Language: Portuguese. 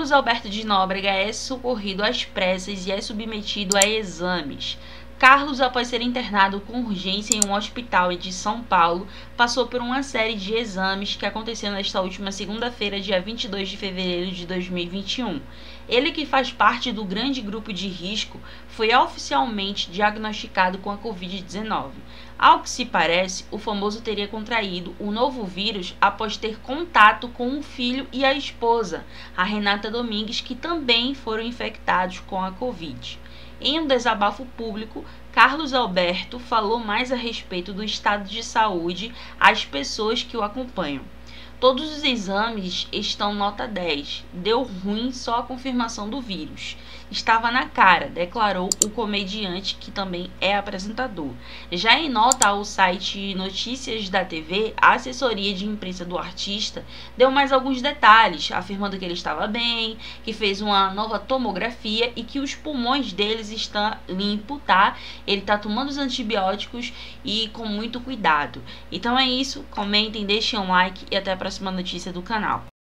Carlos Alberto de Nóbrega é socorrido às pressas e é submetido a exames. Carlos, após ser internado com urgência em um hospital de São Paulo, passou por uma série de exames que aconteceu nesta última segunda-feira, dia 22 de fevereiro de 2021. Ele, que faz parte do grande grupo de risco, foi oficialmente diagnosticado com a Covid-19. Ao que se parece, o famoso teria contraído o novo vírus após ter contato com o filho e a esposa, a Renata Domingues, que também foram infectados com a Covid. Em um desabafo público, Carlos Alberto falou mais a respeito do estado de saúde às pessoas que o acompanham. Todos os exames estão nota 10. Deu ruim só a confirmação do vírus. Estava na cara, declarou o comediante, que também é apresentador. Já em nota ao site Notícias da TV, a assessoria de imprensa do artista deu mais alguns detalhes, afirmando que ele estava bem, que fez uma nova tomografia e que os pulmões deles estão limpos, tá? Ele está tomando os antibióticos e com muito cuidado. Então é isso, comentem, deixem um like e até a próxima notícia do canal.